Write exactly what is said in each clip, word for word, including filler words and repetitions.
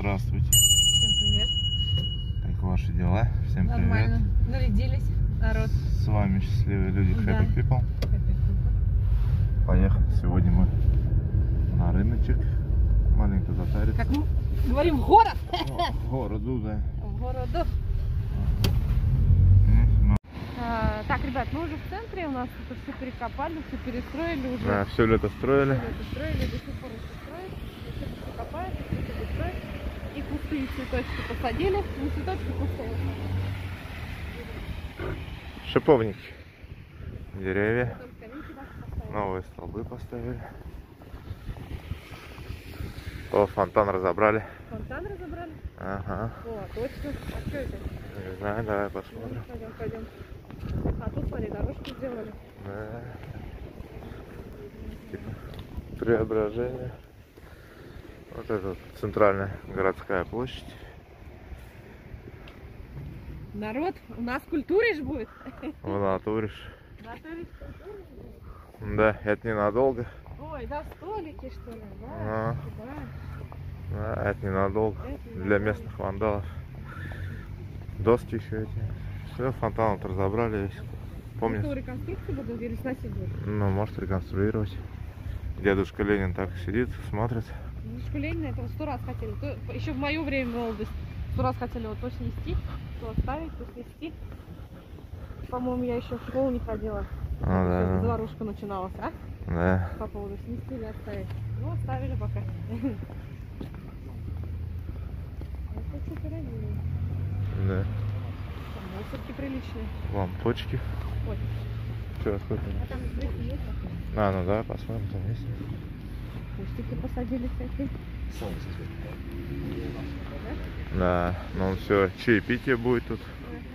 Здравствуйте. Всем привет. Как ваши дела? Всем Нормально. привет. Нарядились, народ. С вами счастливые люди Да. Happy People. Happy people. Поехали. Сегодня мы на рыночек. Маленько затариться. Как мы говорим, в город. О, в городу, да. В городу. Ну, А, так, ребят, мы уже в центре. У нас тут все перекопали, все перестроили уже. да, все лето строили. Всё это строили, до сих пор еще строят. Еще все копают, все это строят. И кусты, и цветочки посадили. Не цветочки, кусты. Шиповники. Деревья. Потом скамейки наши поставили. Новые столбы поставили. О, фонтан разобрали. Фонтан разобрали. Ага. О, точно. А что это? Не знаю, давай посмотрим. Пойдем, пойдем. А тут, смотри, дорожку сделали. Да. Типа преображение. Вот это вот центральная городская площадь. Народ, у нас культуришь будет. В натуре. Натуришь культуришь? Да, это ненадолго. Ой, да, столики, что ли? Да, А. да. Да, это ненадолго. Это Для ненадолго. местных вандалов. Доски еще эти. Все, фонтан вот разобрали весь. Что, Помнишь? реконструкцию будут или сносить будут? Ну, может реконструировать. Дедушка Ленин так сидит, смотрит. Дедушку Ленина этого сто раз хотели. То, еще в мое время молодость сто раз хотели вот то снести, то оставить, то снести. По-моему, я еще в школу не ходила. А, да, да. Заварушка начиналась, а? Да. По поводу снести или оставить. Ну, оставили пока. Это что пироги. Да. Там мусорки приличные. Лампочки. Ой, Что, сколько? а там здесь есть такое? А, ну да, посмотрим, там есть. Кустики посадили всякие. Да, ну все, чаепитие будет тут.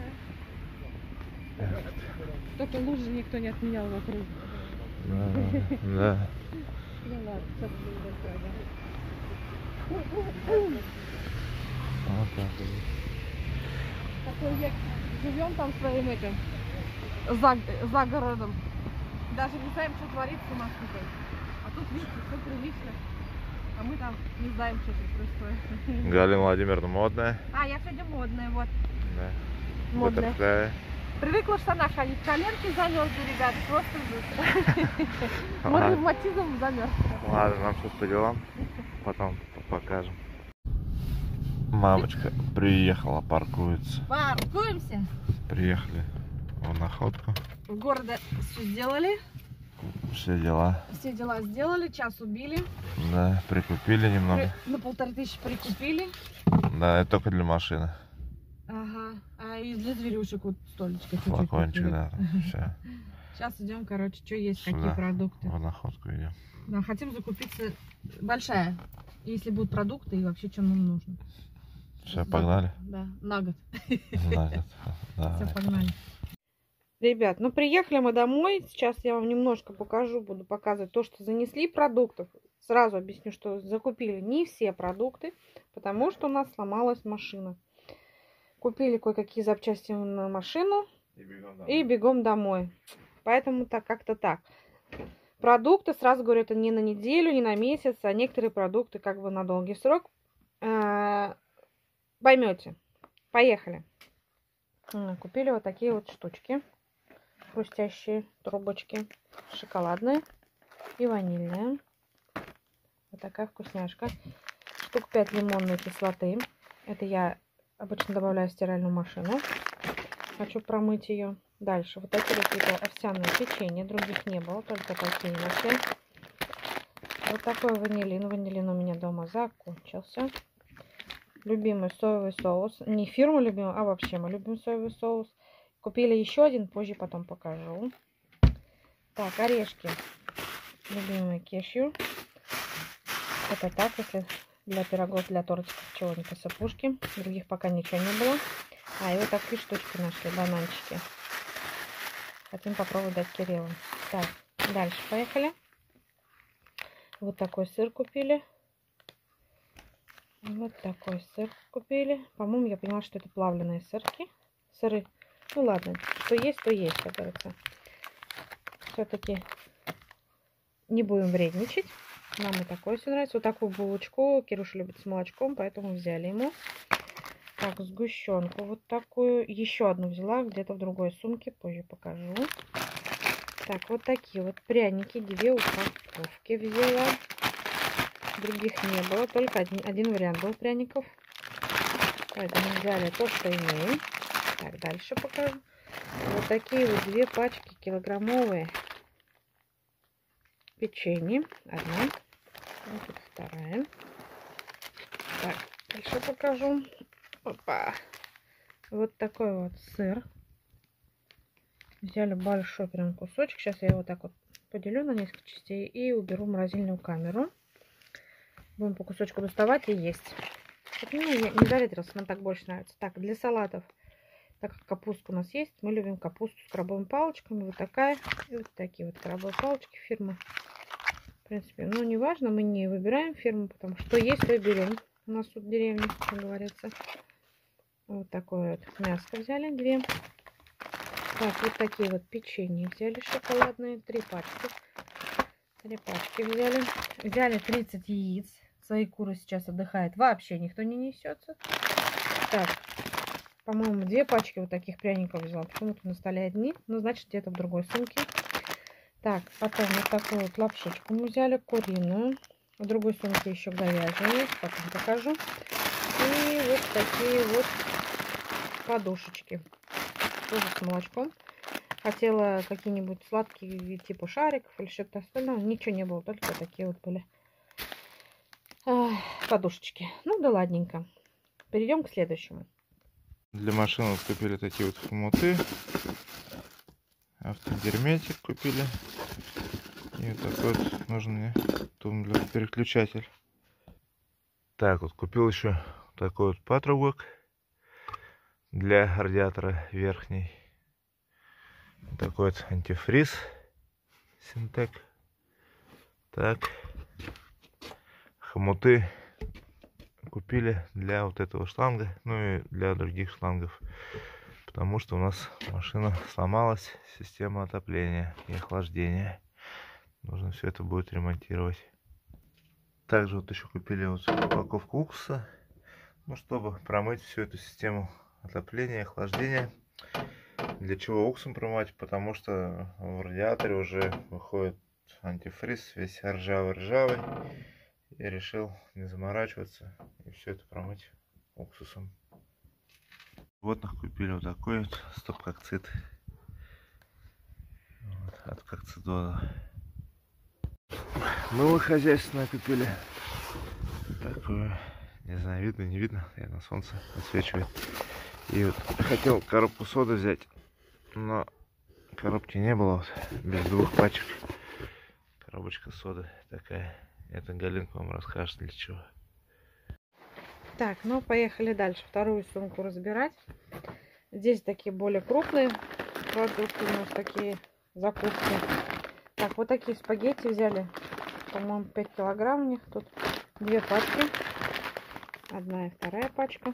Ага. Только лужи никто не отменял вокруг. Да, да. Ну ладно, сейчас будет большое, Вот так вот. да. Такой век живем там своим этим, за, за городом. Даже не знаем, что творится у нас тут. А тут, видите, все прилично. А мы там не знаем, что тут происходит. Галина Владимировна модная. А, я сегодня модная, вот. Да. Модная. Баттерфляй. Привыкла в штанах ходить. Коленки замерзли, ребят, просто жуть. Мы Ладно. ревматизм замерз. Ладно, нам сейчас по делам. Потом покажем. Мамочка приехала, паркуется. Паркуемся. Приехали в находку. В городе все сделали. Все дела. Все дела сделали, час убили. Да, прикупили немного. При- На полторы тысячи прикупили. Да, это только для машины. Ага. А и для зверюшек вот столечко чуть-чуть Флакончик, купили. да. Все. Сейчас идем, короче, что есть, какие Сюда. продукты. В находку идем. Да, хотим закупиться большая, если будут продукты и вообще, что нам нужно. Все, погнали. Да, на год. На год. Все, Давай. погнали. Ребят, ну приехали мы домой. Сейчас я вам немножко покажу, буду показывать то, что занесли продуктов. Сразу объясню, что закупили не все продукты, потому что у нас сломалась машина. Купили кое-какие запчасти на машину И бегом и бегом домой. Поэтому так как-то так. Продукты, сразу говорю, это не на неделю, не на месяц, а некоторые продукты как бы на долгий срок. Поймете. Поехали. Купили вот такие вот штучки. Хрустящие трубочки. Шоколадные и ванильные. Вот такая вкусняшка. Штук пять лимонной кислоты. Это я обычно добавляю в стиральную машину. Хочу промыть ее. Дальше вот такие какие-то овсяные печенья. Других не было, только такие вообще. Вот такой ванилин. Ванилин у меня дома закончился. Любимый соевый соус. Не фирму любимую, а вообще мы любим соевый соус. Купили еще один, позже потом покажу. Так, орешки. Любимые кешью. Это так, если для пирогов, для тортиков чего-нибудь, посыпушки. Других пока ничего не было. А, и вот такие штучки нашли, бананчики. Хотим попробовать дать Кириллу. Так, дальше поехали. Вот такой сыр купили. Вот такой сыр купили. По-моему, я поняла, что это плавленые сырки. Сыры. Ну ладно, что есть, то есть, как говорится. Все-таки не будем вредничать. Нам и такое все нравится. Вот такую булочку Кирюша любит с молочком, поэтому взяли ему. Так, сгущенку вот такую. Еще одну взяла где-то в другой сумке, позже покажу. Так, вот такие вот пряники. Две упаковки взяла. Других не было, только один, один вариант был пряников. Поэтому взяли то, что имеем. Так, дальше покажу. Вот такие вот две пачки килограммовые печенье. Одна. Вот тут вторая. Так, дальше покажу. Опа. Вот такой вот сыр. Взяли большой прям кусочек. Сейчас я его так вот поделю на несколько частей и уберу в морозильную камеру. Будем по кусочку доставать и есть. Вот мне не заветрился, нам так больше нравится. Так, для салатов, так как капустка у нас есть, мы любим капусту с крабовыми палочками. Вот такая. И вот такие вот крабовые палочки фирмы. В принципе, ну не важно, мы не выбираем фирму, потому что есть, то и берем. У нас тут в деревне, как говорится. Вот такое вот мяско взяли, две. Так, вот такие вот печенье взяли шоколадные, три пачки. Три пачки взяли. Взяли тридцать яиц. Свои куры сейчас отдыхает. Вообще никто не несется. Так, по-моему, две пачки вот таких пряников взяла. Почему-то на столе одни. Ну, значит, где-то в другой сумке. Так, потом вот такую вот лапшичку мы взяли, куриную. В другой сумке еще говяжья есть. Потом покажу. И вот такие вот подушечки. Тоже с молочком. Хотела какие-нибудь сладкие, типа шариков или что-то остальное. Ничего не было, только такие вот были Ах, подушечки. Ну да ладненько. Перейдем к следующему. Для машины вот купили такие вот хомуты. Автогерметик купили. И вот такой вот нужный тумблер-переключатель. Так, вот купил еще такой вот патрубок для радиатора верхней. Вот такой вот антифриз Синтек. Так, хомуты купили для вот этого шланга, ну и для других шлангов, потому что у нас машина сломалась, система отопления и охлаждения. Нужно все это будет ремонтировать. Также вот еще купили вот упаковку уксуса, ну, чтобы промыть всю эту систему отопления и охлаждения. Для чего уксусом промывать? Потому что в радиаторе уже выходит антифриз, весь ржавый-ржавый. Я решил не заморачиваться и все это промыть уксусом. Вот купили вот такой вот стоп-кокцит вот, от кокцидола. Мыло хозяйственное купили. Такое, не знаю, видно, не видно, я на солнце отсвечивает. И вот хотел коробку соды взять, но коробки не было, вот, без двух пачек. Коробочка соды такая. Это Галинка вам расскажет для чего. Так, ну поехали дальше. Вторую сумку разбирать. Здесь такие более крупные продукты, у нас такие закупки. Так, вот такие спагетти взяли. По-моему, пять килограмм у них. Тут две пачки. Одна и вторая пачка.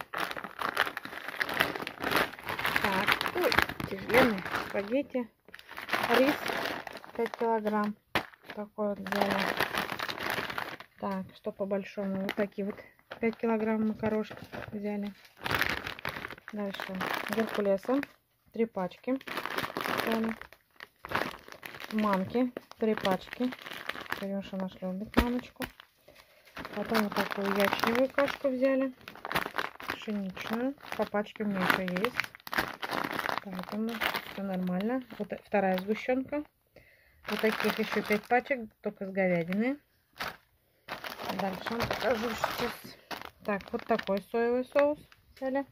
Так, ой, тяжеленные спагетти. Рис пять килограмм. Такой вот взяли. Так, что по большому? Вот такие вот пять килограмм макарошек взяли. Дальше геркулеса. три пачки. Взяли. Манки. три пачки. Кирюша наш любит мамочку. Потом вот такую ячневую кашку взяли. Пшеничную. По пачке у меня еще есть. Поэтому все нормально. Вот вторая сгущенка. Вот таких еще пять пачек, только с говядиной. Дальше вам покажу сейчас. Так, вот такой соевый соус взяли.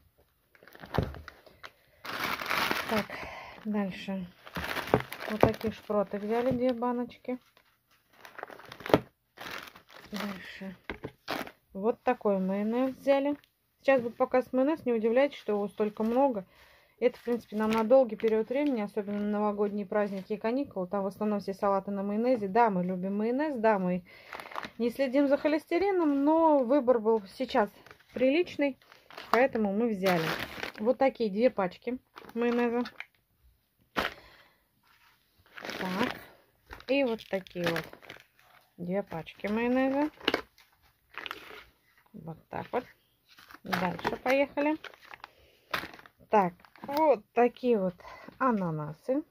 Так, дальше. Вот такие шпроты взяли, две баночки. Дальше. Вот такой майонез взяли. Сейчас будет показывать майонез, не удивляйтесь, что его столько много. Это, в принципе, нам на долгий период времени, особенно на новогодние праздники и каникулы. Там в основном все салаты на майонезе. Да, мы любим майонез, да, мы не следим за холестерином, но выбор был сейчас приличный, поэтому мы взяли. Вот такие две пачки майонеза. Так. И вот такие вот Две пачки майонеза. Вот так вот. Дальше поехали. Так, вот такие вот ананасы.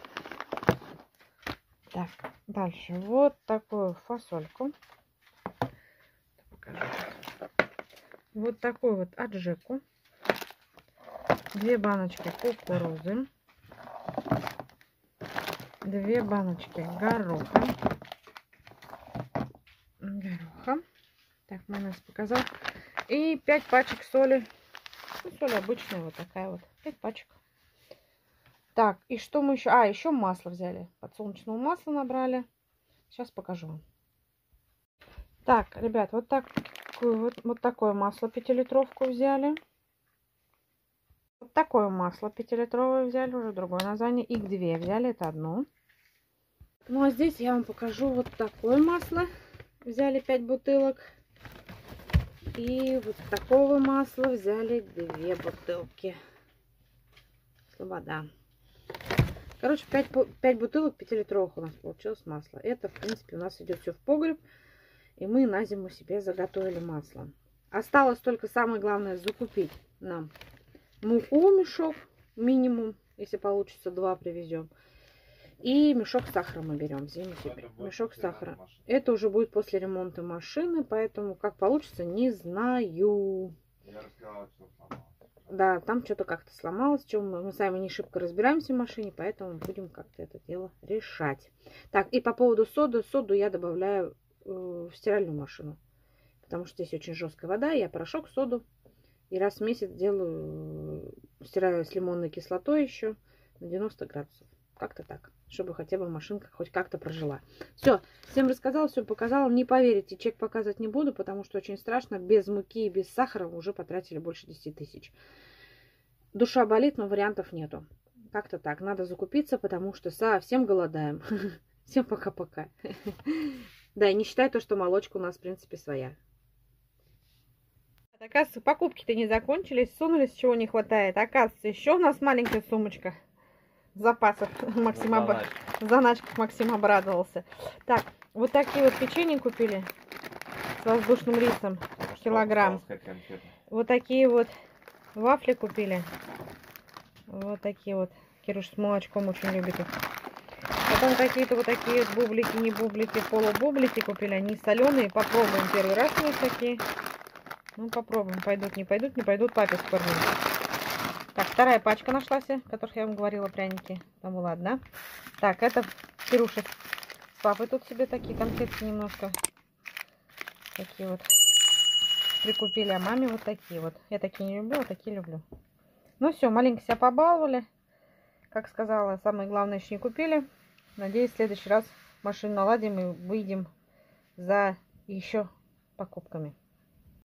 Так, дальше вот такую фасольку. Покажу. Вот такую вот аджику. Две баночки кукурузы. Две баночки гороха. Гороха. Так, майонез показал. И пять пачек соли. Ну, соль обычная, вот такая вот. пять пачек. Так, и что мы еще? А, еще масло взяли. Подсолнечного масла набрали. Сейчас покажу вам. Так, ребят, вот, так, вот, вот такое масло пятилитровку взяли. Вот такое масло пятилитровое взяли, уже другое название. Их две взяли, это одно. Ну, а здесь я вам покажу вот такое масло. Взяли пять бутылок. И вот такого масла взяли две бутылки. Слобода. Короче, пять, пять бутылок пятилитровых у нас получилось масло. Это, в принципе, у нас идет все в погреб. И мы на зиму себе заготовили масло. Осталось только самое главное закупить нам муку, мешок минимум. Если получится, два привезем. И мешок сахара мы берем. Зиму себе. Мешок сахара. Это уже будет после ремонта машины. Поэтому как получится, не знаю. Да, там что-то как-то сломалось. Чем мы, мы сами не шибко разбираемся в машине, поэтому будем как-то это дело решать. Так, и по поводу соды. Соду я добавляю э, в стиральную машину. Потому что здесь очень жесткая вода. Я порошок, соду. И раз в месяц делаю, стираю с лимонной кислотой еще на девяносто градусов. Как-то так. Чтобы хотя бы машинка хоть как-то прожила. Все, всем рассказала, все показала. Не поверите, чек показывать не буду, потому что очень страшно. Без муки и без сахара уже потратили больше десяти тысяч. Душа болит, но вариантов нету. Как-то так. Надо закупиться, потому что совсем голодаем. Всем пока-пока. Да, и не считай то, что молочка у нас, в принципе, своя. Оказывается, покупки-то не закончились. Сунулись, чего не хватает. Оказывается, еще у нас маленькая сумочка запасов. Максим об... заначках Максим обрадовался. Так, вот такие вот печенье купили с воздушным рисом. Килограмм. Вот такие вот вафли купили. Вот такие вот. Кируш с молочком очень любит их. Потом какие-то вот такие вот бублики, не бублики, полубублики купили. Они соленые. Попробуем первый раз у нас такие. Ну, попробуем. Пойдут, не пойдут, не пойдут папе скормим. Так, вторая пачка нашлась, о которых я вам говорила, пряники. Там была одна. Так, это Кируша с папой тут себе такие конфетки немножко. Такие вот прикупили, а маме вот такие вот. Я такие не люблю, а такие люблю. Ну все, маленько себя побаловали. Как сказала, самое главное еще не купили. Надеюсь, в следующий раз машину наладим и выйдем за еще покупками.